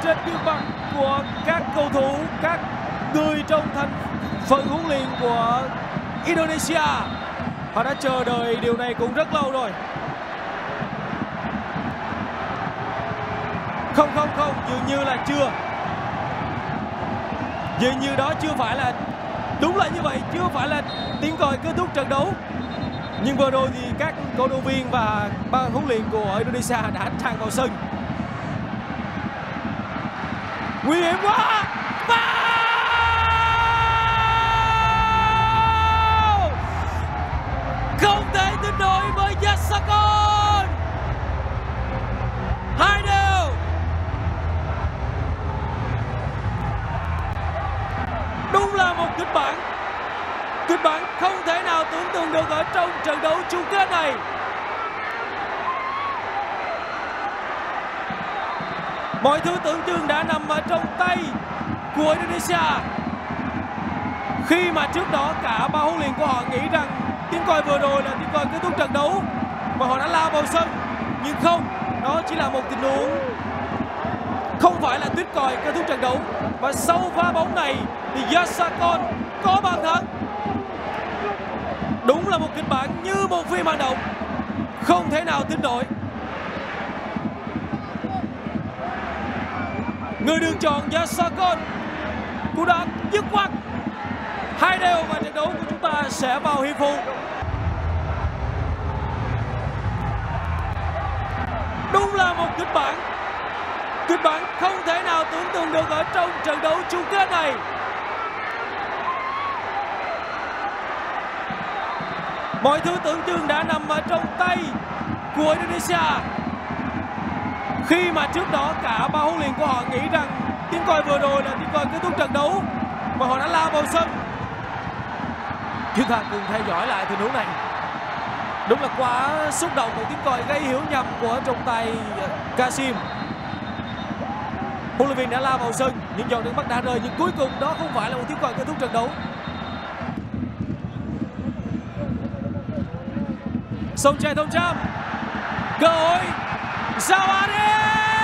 trên gương mặt của các cầu thủ, các người trong thành phần huấn luyện của Indonesia. Họ đã chờ đợi điều này cũng rất lâu rồi. Không, dường như là chưa. Dường như đó chưa phải là, đúng là như vậy, chưa phải là tiếng còi kết thúc trận đấu. Nhưng vừa rồi thì các cổ động viên và ban huấn luyện của Indonesia đã tràn vào sân. Nguy hiểm quá. Không thể tin nổi với Yasakon. 2-0. Đúng là một kịch bản không thể nào tưởng tượng được ở trong trận đấu chung kết này. Mọi thứ tưởng chừng đã nằm ở trong tay của Indonesia. Khi mà trước đó cả ban huấn luyện của họ nghĩ rằng tiếng còi vừa rồi là tiếng còi kết thúc trận đấu và họ đã lao vào sân, nhưng không, đó chỉ là một tình huống, không phải là tiếng còi kết thúc trận đấu. Và sau pha bóng này thì Yasakon có bàn thắng. Đúng là một kịch bản như một phim hành động, không thể nào tin nổi. Người được chọn Yasakon cũng đã dứt khoát 2-0 và trận đấu của chúng ta sẽ vào hiệp phụ. Đúng là một kịch bản không thể nào tưởng tượng được ở trong trận đấu chung kết này. Mọi thứ tưởng chừng đã nằm ở trong tay của Indonesia. Khi mà trước đó cả ban huấn luyện của họ nghĩ rằng tiếng còi vừa rồi là tiếng còi kết thúc trận đấu và họ đã lao vào sân. Chúng ta cùng theo dõi lại tình huống này. Đúng là quá xúc động, một tiếng còi gây hiểu nhầm của trọng tài Kasim. Huấn luyện viên đã lao vào sân, những giọt nước mắt đã rơi, nhưng cuối cùng đó không phải là một tiếng còi kết thúc trận đấu. Songchae Thongcham, cơ hội Zawadi.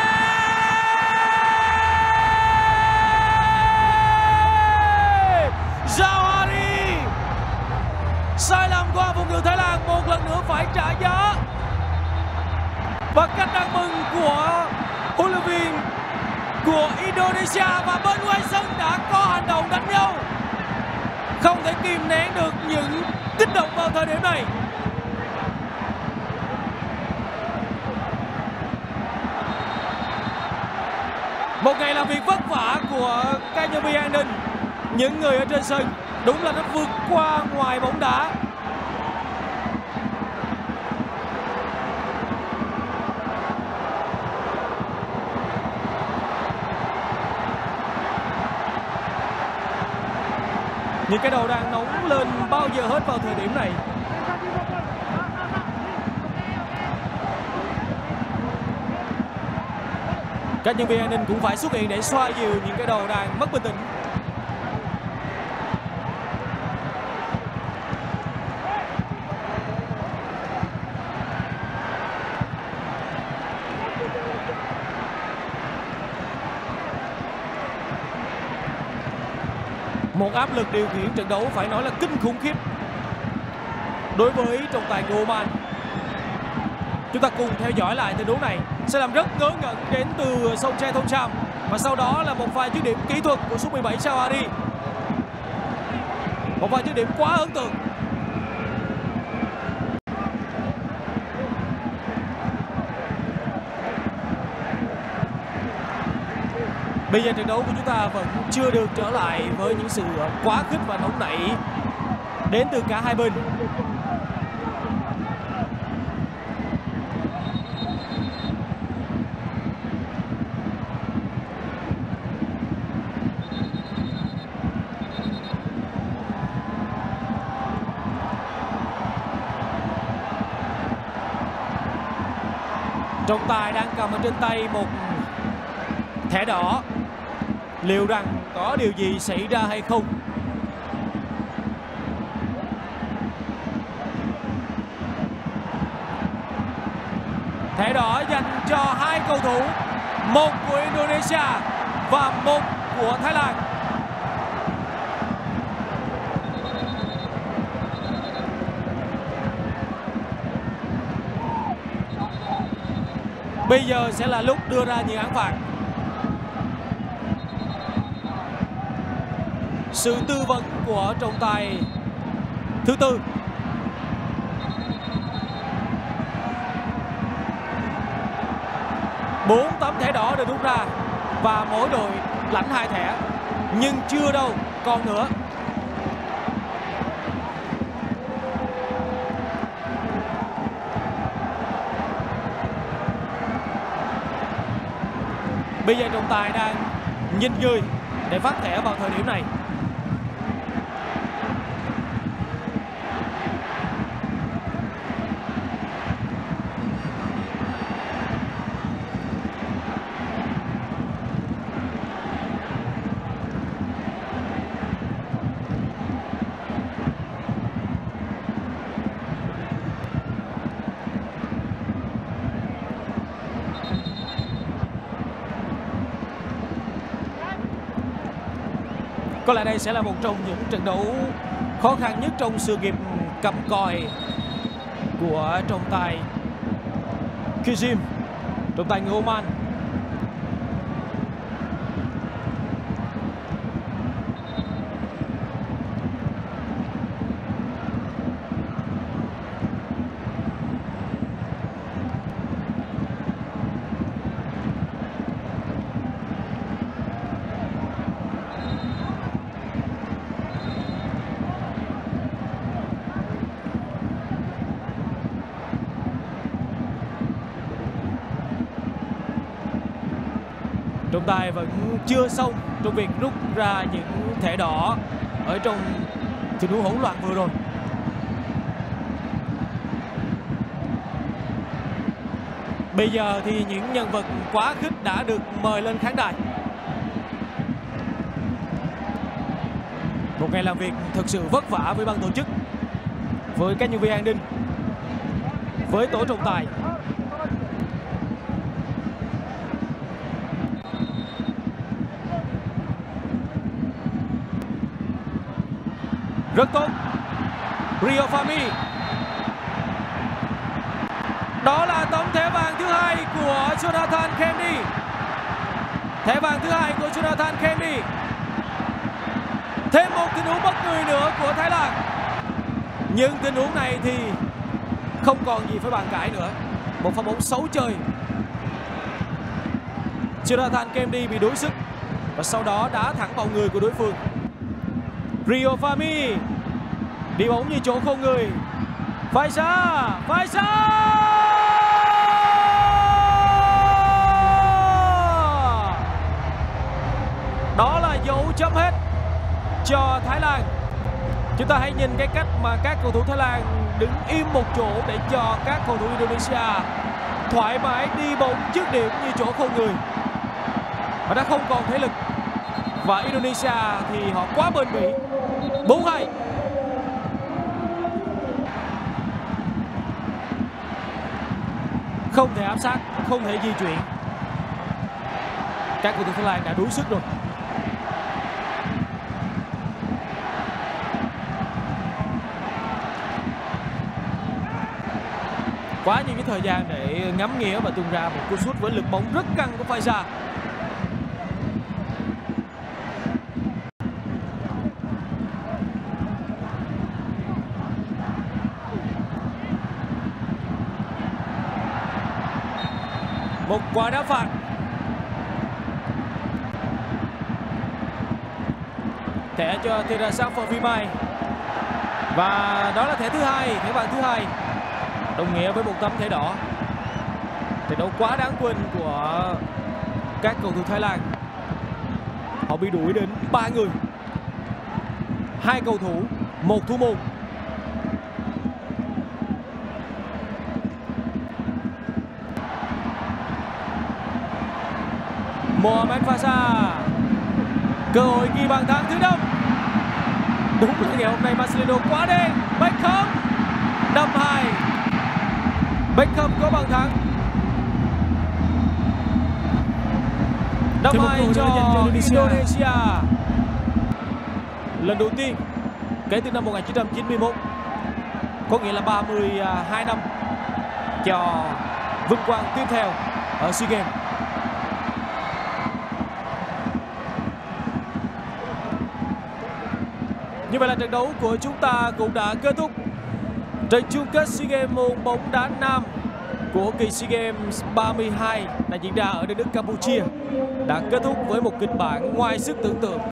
Sai lầm qua vùng người Thái Lan một lần nữa phải trả giá. Và cách ăn mừng của huấn luyện viên của Indonesia, và bên ngoài sân đã có hành động đánh nhau. Không thể kìm nén được những kích động vào thời điểm này. Một ngày làm việc vất vả của các nhân viên an ninh, những người ở trên sân. Đúng là nó vượt qua ngoài bóng đá. Những cái đầu đang nóng lên bao giờ hết vào thời điểm này. Các nhân viên an ninh cũng phải xuất hiện để xoa dịu những cái đầu đang mất bình tĩnh. Một áp lực điều khiển trận đấu phải nói là kinh khủng khiếp đối với trọng tài người Oman. Chúng ta cùng theo dõi lại tình huống này. Sẽ làm rất ngớ ngẩn đến từ Songchae Thongcham. Và sau đó là một vài dứt điểm kỹ thuật của số 17 Zawadi. Một vài dứt điểm quá ấn tượng. Bây giờ trận đấu của chúng ta vẫn chưa được trở lại với những sự quá khích và nóng nảy đến từ cả hai bên. Trọng tài đang cầm ở trên tay một thẻ đỏ. Liệu rằng có điều gì xảy ra hay không? Thẻ đỏ dành cho hai cầu thủ 1 của Indonesia và 1 của Thái Lan. Bây giờ sẽ là lúc đưa ra những án phạt. Sự tư vấn của trọng tài thứ tư. Bốn tấm thẻ đỏ được rút ra và mỗi đội lãnh 2 thẻ, nhưng chưa đâu, còn nữa. Bây giờ trọng tài đang nhìn người để phát thẻ vào thời điểm này. Có lẽ đây sẽ là một trong những trận đấu khó khăn nhất trong sự nghiệp cầm còi của trọng tài Kizim, trọng tài người Oman. Trọng tài vẫn chưa xong trong việc rút ra những thẻ đỏ ở trong tình huống hỗn loạn vừa rồi. Bây giờ thì những nhân vật quá khích đã được mời lên khán đài. Một ngày làm việc thực sự vất vả với ban tổ chức, với các nhân viên an ninh, với tổ trọng tài. Rất tốt, Rio Fahmi. Đó là tấm thẻ vàng thứ 2 của Jonathan Kennedy. Thẻ vàng thứ 2 của Jonathan Kennedy. Thêm một tình huống bất người nữa của Thái Lan. Nhưng tình huống này thì không còn gì phải bàn cãi nữa. Một pha bóng xấu chơi. Jonathan Kennedy bị đuối sức và sau đó đá thẳng vào người của đối phương. Rio Fahmi đi bóng như chỗ không người. Faisal. Đó là dấu chấm hết cho Thái Lan. Chúng ta hãy nhìn cái cách mà các cầu thủ Thái Lan đứng im một chỗ để cho các cầu thủ Indonesia thoải mái đi bóng dứt điểm như chỗ không người. Và đã không còn thể lực. Và Indonesia thì họ quá bền bỉ. 4-2. Không thể áp sát, không thể di chuyển. Các cầu thủ Thái Lan đã đuối sức rồi. Quá nhiều cái thời gian để ngắm nghía và tung ra một cú sút với lực bóng rất căng của Faisal. Một quả đá phạt. Thẻ cho Tirasak Vimai. Và đó là thẻ thứ 2, thẻ vàng thứ 2. Đồng nghĩa với một tấm thẻ đỏ. Trận đấu quá đáng quên của các cầu thủ Thái Lan. Họ bị đuổi đến 3 người. 2 cầu thủ, 1 thủ môn. Mohamed Faisal. Cơ hội ghi bàn thắng thứ 5. Đúng là ngày hôm nay Marcelino quá đen. Beckham 5-2. Beckham có bàn thắng. Đá phạt cho Indonesia. Lần đầu tiên kể từ năm 1991, có nghĩa là 32 năm cho vinh quang tiếp theo ở SEA Games. Như vậy là trận đấu của chúng ta cũng đã kết thúc. Trận chung kết SEA Games môn bóng đá nam của kỳ SEA Games 32 đã diễn ra ở đất nước Campuchia đã kết thúc với một kịch bản ngoài sức tưởng tượng.